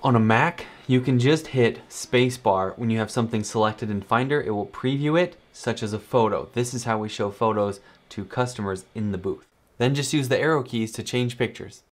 On a Mac, you can just hit Spacebar when you have something selected in Finder. It will preview it, such as a photo. This is how we show photos to customers in the booth. Then just use the arrow keys to change pictures.